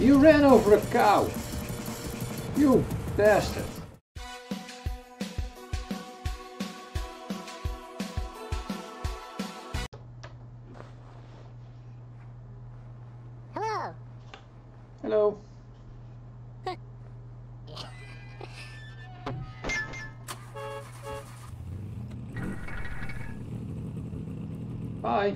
You ran over a cow! You bastard! Hello. Hello. Bye.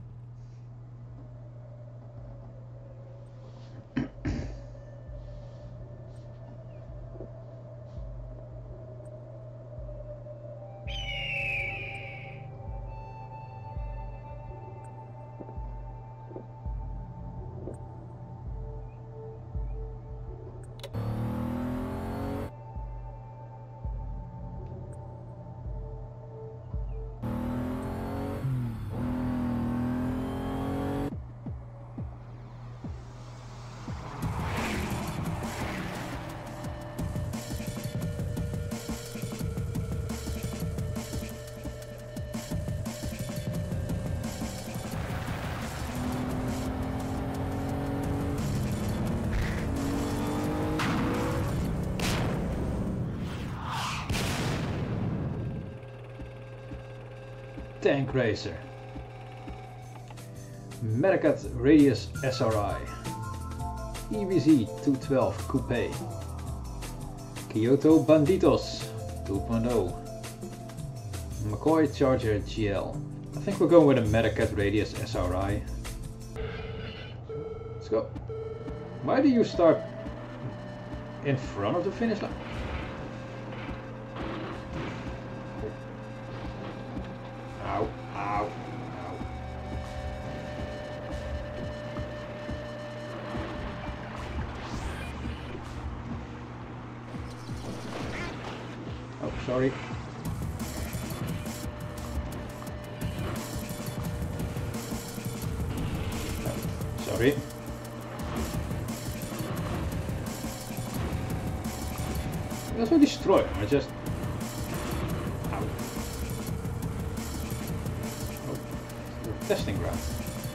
Tank Racer, Murdock Radius SRI, EBZ 212 Coupe, Kyoto Banditos 2.0, McCoy Charger GL. I think we're going with a Murdock Radius SRI. Let's go. Why do you start in front of the finish line? Ow, ow, ow. Oh, sorry. Oh, sorry. That's not destroy them, I just... Ow. Testing ground.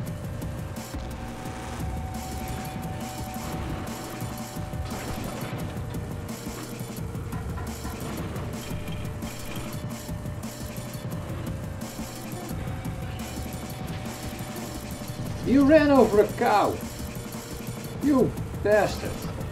You ran over a cow! You bastard!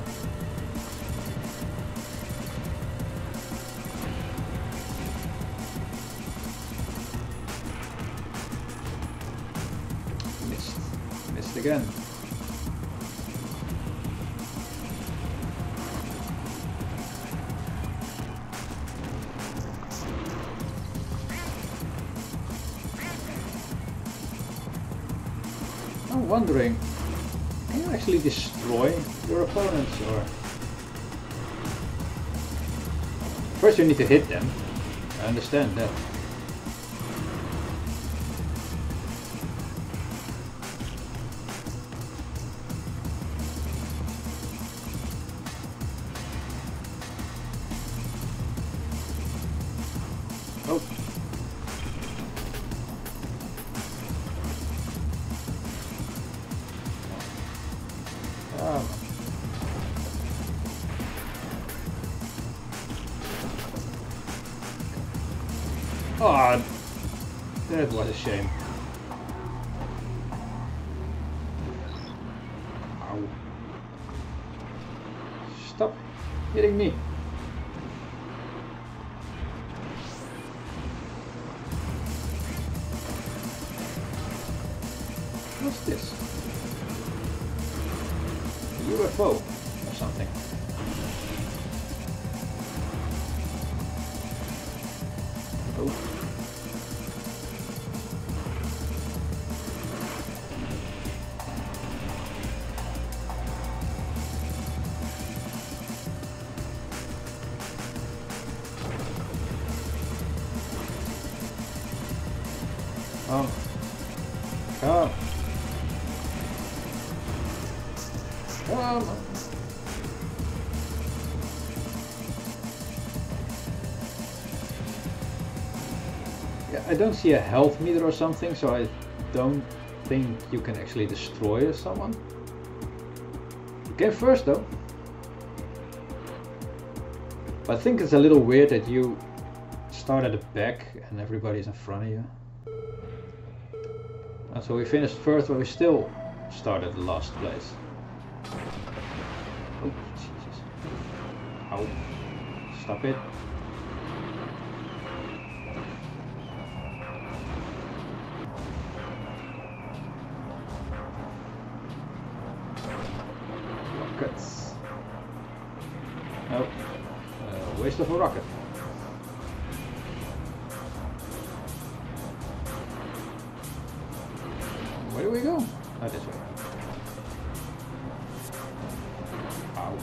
Missed again. I'm wondering, can you actually destroy your opponents, or... First you need to hit them. I understand that. Oh. Oh, that was a shame. Ow. Stop hitting me. What's this? UFO or something. Oh. Come. Come. Come. Yeah, I don't see a health meter or something, so I don't think you can actually destroy someone. Came first though. But I think it's a little weird that you start at the back and everybody's in front of you. And so we finished first, but we still started the last place. Oh, Jesus. Ow. Stop it. Rockets. Oh. Waste of a rocket. Where do we go? Oh, this way. Ow.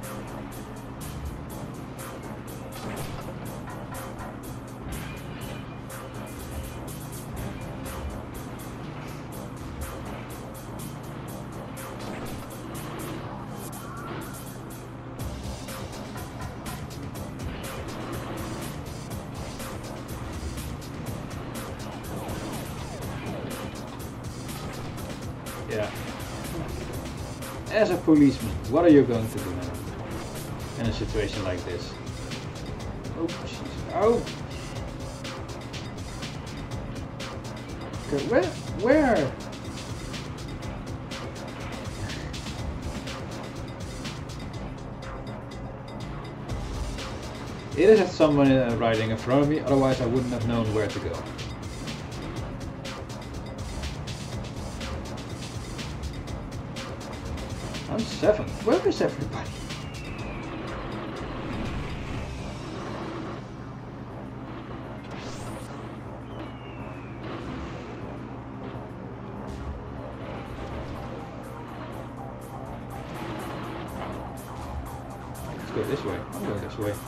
Yeah. As a policeman, what are you going to do now in a situation like this? Oh, jeez. Oh! Okay, where? It is someone riding in front of me, otherwise I wouldn't have known where to go. I'm 7. Where is everybody? Let's go this way. I'm going this way.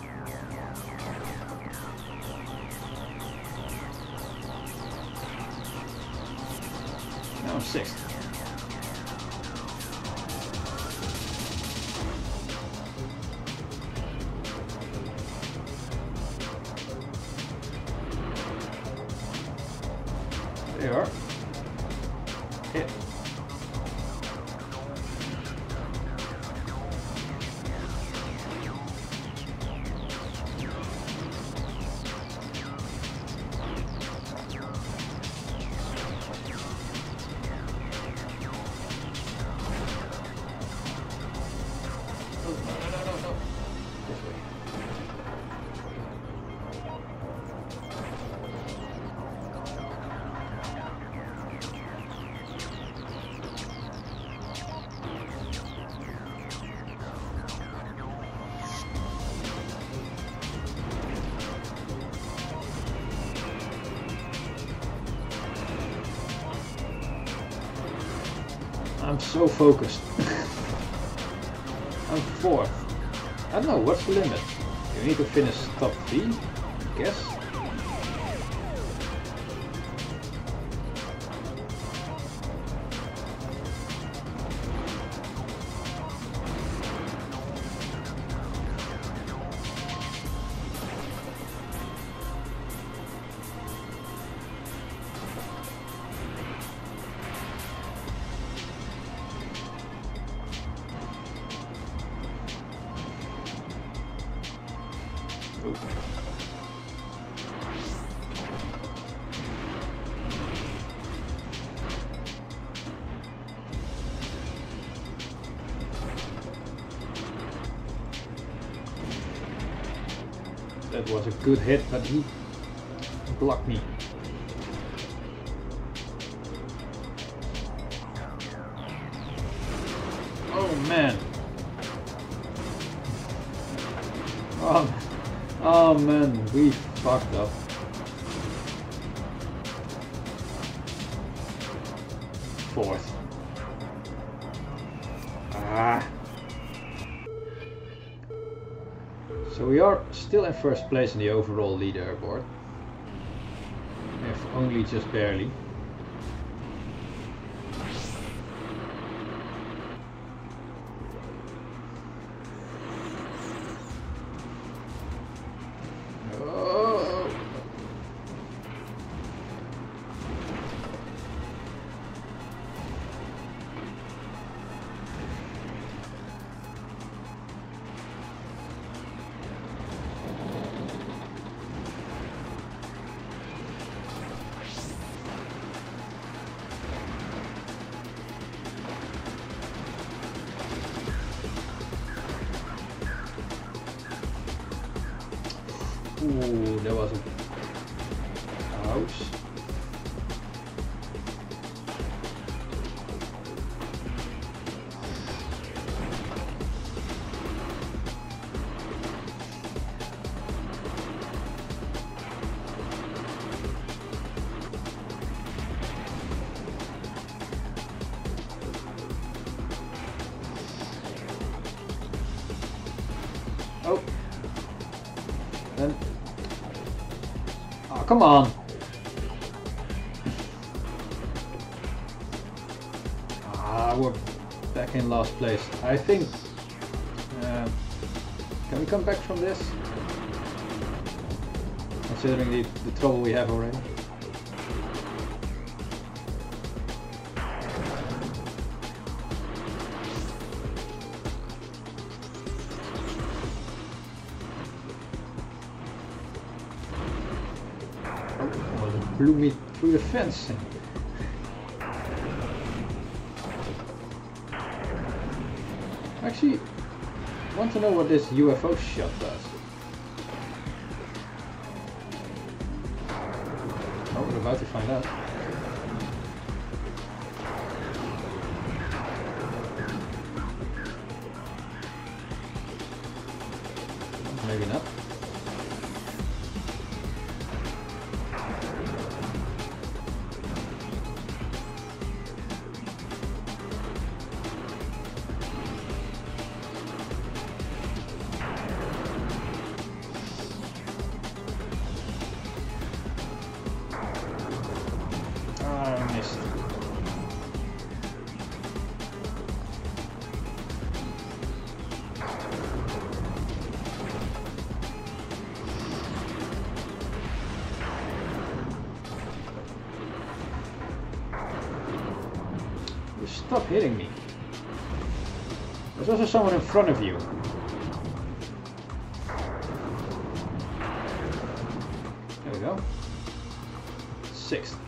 Now I'm 6th. There you are. Hit. No. This way. I'm so focused. I'm 4th. I don't know, what's the limit? You need to finish top 3, I guess. That was a good hit, but he blocked me. Oh man. Oh man, we fucked up. Fourth. So we are still in first place in the overall leaderboard. If only just barely. Ooh, there was a house. Oh. Then. Oh, come on. We're back in last place. I think. Can we come back from this? Considering the trouble we have already. Blew me through the fence. Actually, I want to know what this UFO shot does. Oh, we're about to find out. Maybe not. Stop hitting me. There's also someone in front of you. There we go. Sixth.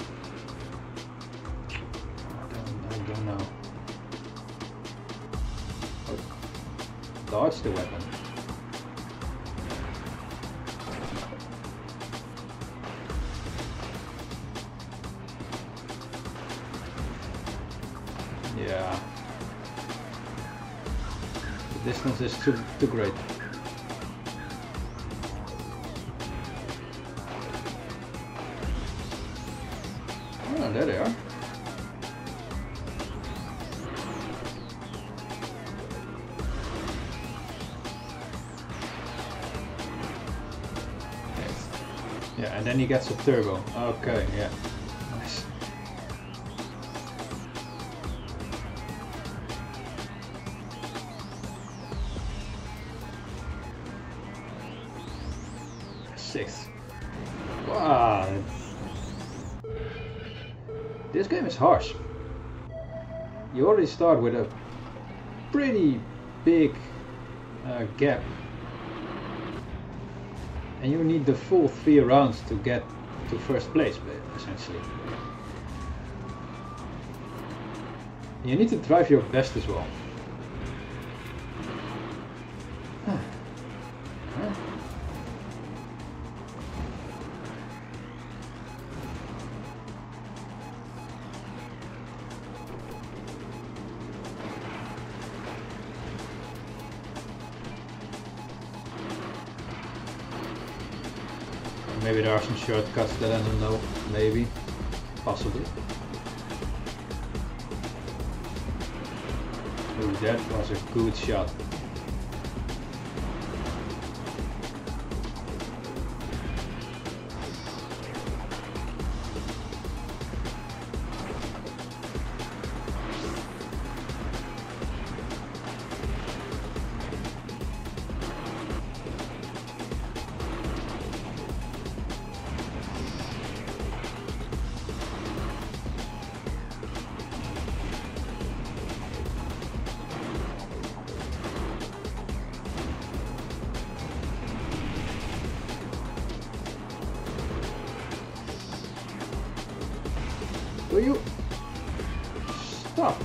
I don't know. Oh. Dodge the weapon. Yeah. The distance is too great. Oh, there they are. Yeah, and then he gets a turbo. Okay, yeah. Nice. Sixth. Wow. This game is harsh. You already start with a pretty big gap. And you need the full 3 rounds to get to first place, essentially. You need to drive your best as well. Maybe there are some shortcuts that I don't know. Maybe. Possibly. Ooh, that was a good shot. Will you stop?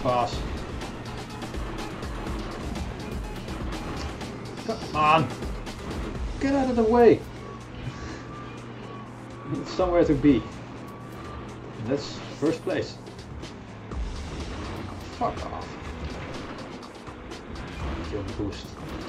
fast. Come on! Get out of the way! Need somewhere to be. And that's first place. Fuck off. Jump boost.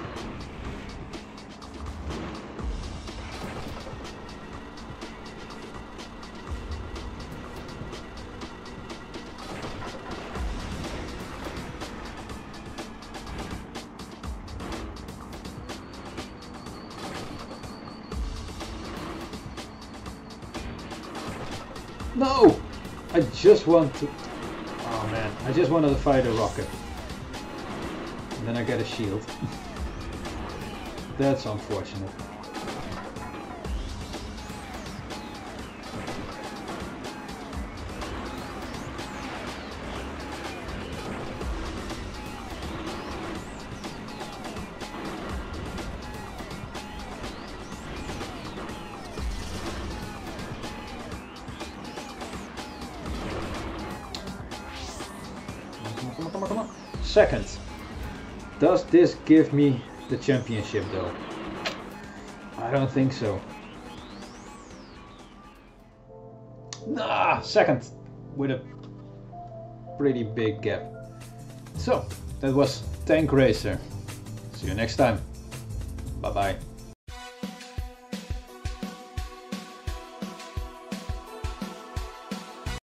No! I just want to... Oh man, I just wanted to fire the rocket. And then I get a shield. That's unfortunate. Come on. Second. Does this give me the championship though? I don't think so. Nah, second. With a pretty big gap. So, that was Tank Racer. See you next time. Bye bye.